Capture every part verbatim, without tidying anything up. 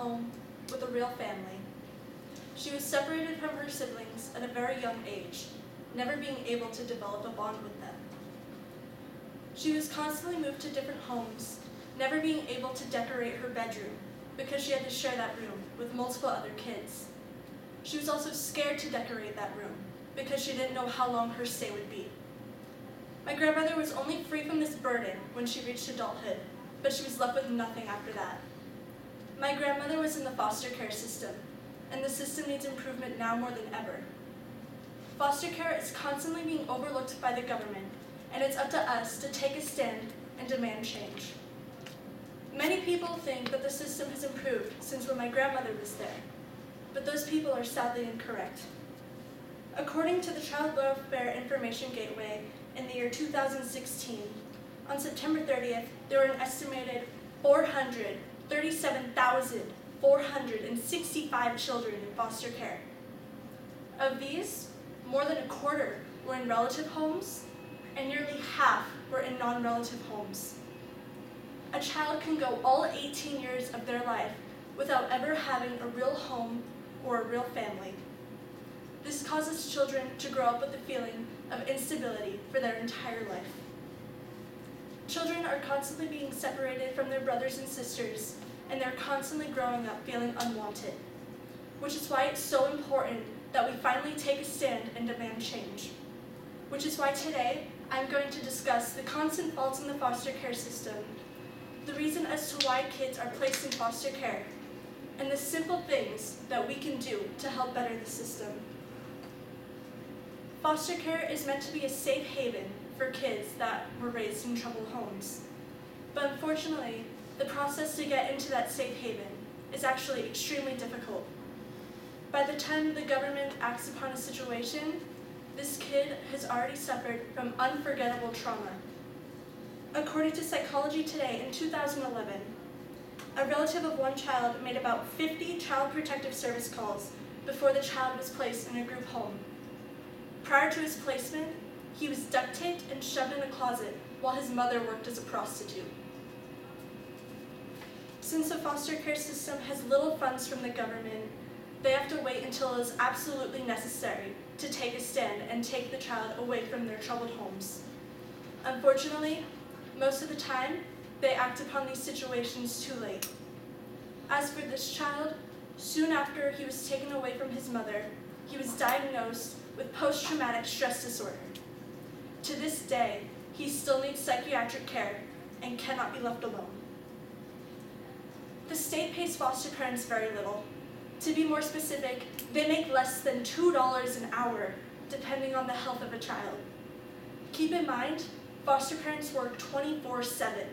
home with a real family. She was separated from her siblings at a very young age, never being able to develop a bond with them. She was constantly moved to different homes, never being able to decorate her bedroom because she had to share that room with multiple other kids. She was also scared to decorate that room because she didn't know how long her stay would be. My grandmother was only free from this burden when she reached adulthood, but she was left with nothing after that. My grandmother was in the foster care system, and the system needs improvement now more than ever. Foster care is constantly being overlooked by the government, and it's up to us to take a stand and demand change. Many people think that the system has improved since when my grandmother was there, but those people are sadly incorrect. According to the Child Welfare Information Gateway in the year two thousand sixteen, on September thirtieth, there were an estimated four hundred thirty-seven thousand four hundred sixty-five children in foster care. Of these, more than a quarter were in relative homes, and nearly half were in non-relative homes. A child can go all eighteen years of their life without ever having a real home or a real family. This causes children to grow up with a feeling of instability for their entire life. Children are constantly being separated from their brothers and sisters, and they're constantly growing up feeling unwanted, which is why it's so important that we finally take a stand and demand change. Which is why today, I'm going to discuss the constant faults in the foster care system, the reason as to why kids are placed in foster care, and the simple things that we can do to help better the system. Foster care is meant to be a safe haven for kids that were raised in troubled homes. But unfortunately, the process to get into that safe haven is actually extremely difficult. By the time the government acts upon a situation, this kid has already suffered from unforgettable trauma. According to Psychology Today in two thousand eleven, a relative of one child made about fifty Child Protective Service calls before the child was placed in a group home. Prior to his placement, he was duct taped and shoved in a closet while his mother worked as a prostitute. Since the foster care system has little funds from the government, they have to wait until it is absolutely necessary to take a stand and take the child away from their troubled homes. Unfortunately, most of the time, they act upon these situations too late. As for this child, soon after he was taken away from his mother, he was diagnosed with post-traumatic stress disorder. To this day, he still needs psychiatric care and cannot be left alone. The state pays foster parents very little. To be more specific, they make less than two dollars an hour, depending on the health of a child. Keep in mind, foster parents work twenty-four seven.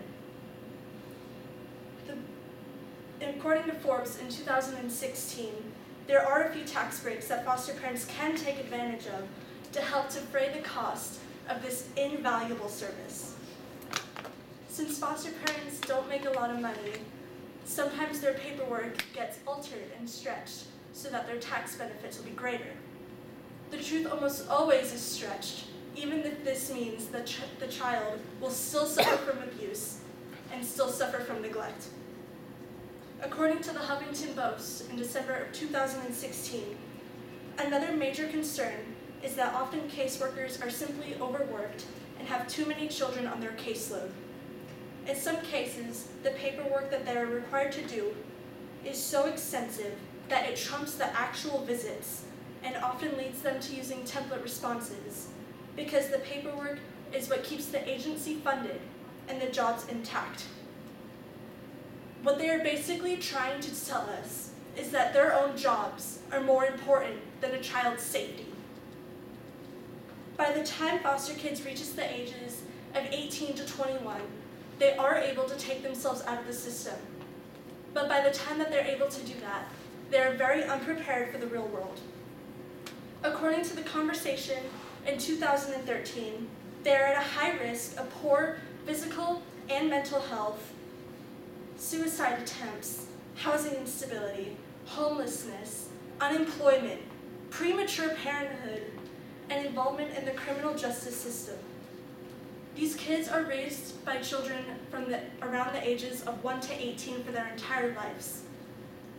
According to Forbes in two thousand sixteen, there are a few tax breaks that foster parents can take advantage of to help defray the cost of this invaluable service. Since foster parents don't make a lot of money, sometimes their paperwork gets altered and stretched so that their tax benefits will be greater. The truth almost always is stretched, even if this means that ch- the child will still suffer from abuse and still suffer from neglect. According to the Huffington Post in December of two thousand sixteen, another major concern is that often caseworkers are simply overworked and have too many children on their caseload. In some cases, the paperwork that they are required to do is so extensive that it trumps the actual visits and often leads them to using template responses, because the paperwork is what keeps the agency funded and the jobs intact. What they are basically trying to tell us is that their own jobs are more important than a child's safety. By the time foster kids reaches the ages of eighteen to twenty-one, they are able to take themselves out of the system. But by the time that they're able to do that, they are very unprepared for the real world. According to The Conversation in two thousand thirteen, they are at a high risk of poor physical and mental health, suicide attempts, housing instability, homelessness, unemployment, premature parenthood, and involvement in the criminal justice system. These kids are raised by children from the, around the ages of one to eighteen for their entire lives.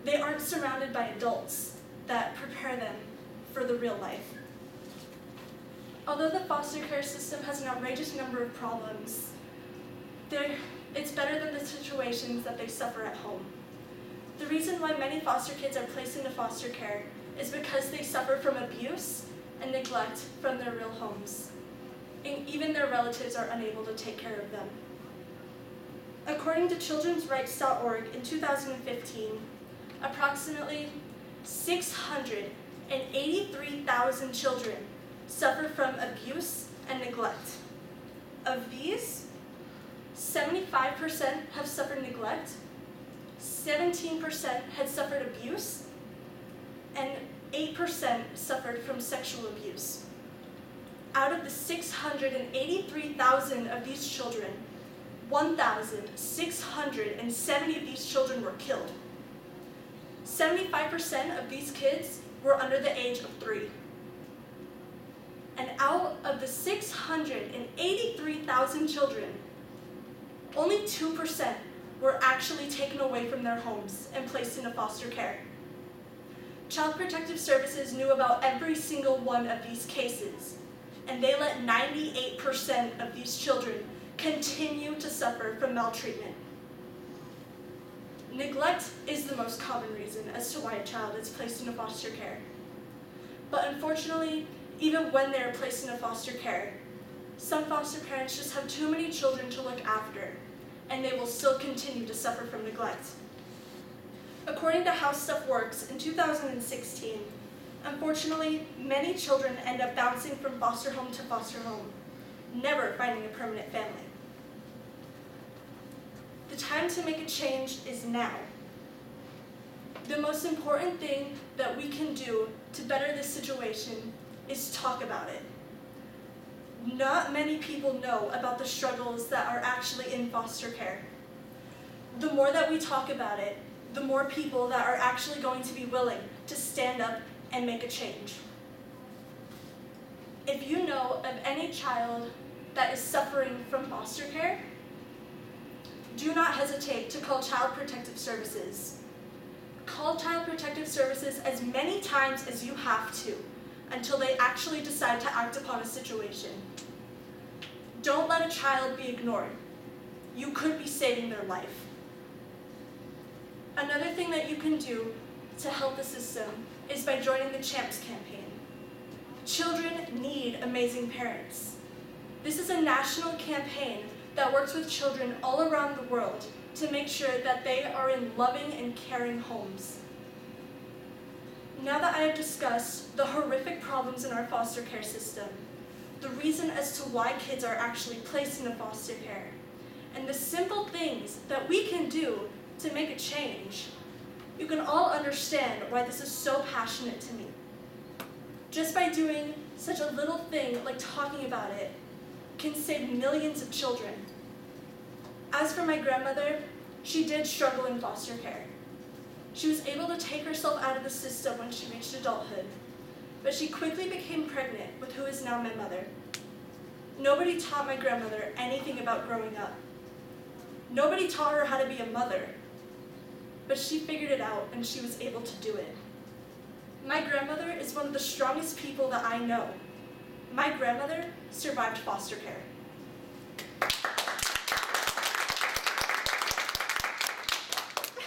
they aren't surrounded by adults that prepare them for the real life. Although the foster care system has an outrageous number of problems, it's better than the situations that they suffer at home. The reason why many foster kids are placed into foster care is because they suffer from abuse and neglect from their real homes. And even their relatives are unable to take care of them. According to children's rights dot org in two thousand fifteen, approximately six hundred eighty-three thousand children suffer from abuse and neglect. Of these, seventy-five percent have suffered neglect, seventeen percent had suffered abuse, and eight percent suffered from sexual abuse. Out of the six hundred eighty-three thousand of these children, one thousand six hundred seventy of these children were killed. seventy-five percent of these kids were under the age of three. And out of the six hundred eighty-three thousand children, only two percent were actually taken away from their homes and placed into foster care. Child Protective Services knew about every single one of these cases, and they let ninety-eight percent of these children continue to suffer from maltreatment. Neglect is the most common reason as to why a child is placed into foster care. But unfortunately, even when they are placed into foster care, some foster parents just have too many children to look after, and they will still continue to suffer from neglect. According to How Stuff Works in two thousand sixteen, unfortunately, many children end up bouncing from foster home to foster home, never finding a permanent family. The time to make a change is now. The most important thing that we can do to better this situation is talk about it. Not many people know about the struggles that are actually in foster care. The more that we talk about it, the more people that are actually going to be willing to stand up and make a change. If you know of any child that is suffering from foster care, do not hesitate to call Child Protective Services. Call Child Protective Services as many times as you have to until they actually decide to act upon a situation. Don't let a child be ignored. You could be saving their life. Another thing that you can do to help the system is by joining the CHAMPS campaign. Children need amazing parents. This is a national campaign that works with children all around the world to make sure that they are in loving and caring homes. Now that I have discussed the horrific problems in our foster care system, the reason as to why kids are actually placed into foster care, and the simple things that we can do to make a change, you can all understand why this is so passionate to me. Just by doing such a little thing like talking about it can save millions of children. As for my grandmother, she did struggle in foster care. She was able to take herself out of the system when she reached adulthood, but she quickly became pregnant with who is now my mother. Nobody taught my grandmother anything about growing up. Nobody taught her how to be a mother, but she figured it out and she was able to do it. My grandmother is one of the strongest people that I know. My grandmother survived foster care.